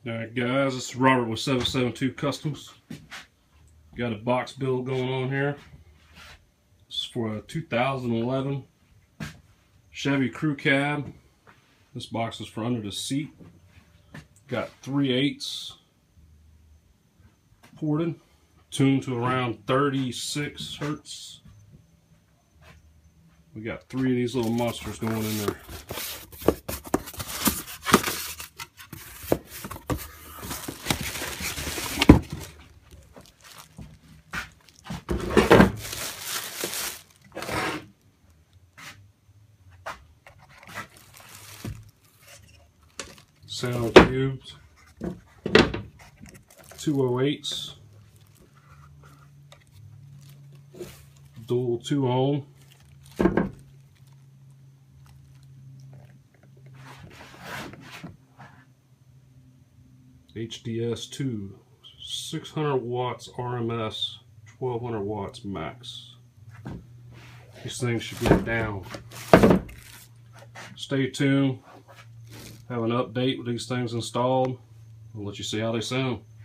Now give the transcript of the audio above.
Alright guys, this is Robert with 772 Customs. Got a box build going on here. This is for a 2011 Chevy Crew cab. This box is for under the seat. Got 3/8 ported, tuned to around 36 hertz. We got 3 of these little monsters going in there. Sound cubes, 208s, dual 2-ohm, HDS2, 600 watts RMS, 1200 watts max. These things should be down. Stay tuned. Have an update with these things installed. I'll let you see how they sound.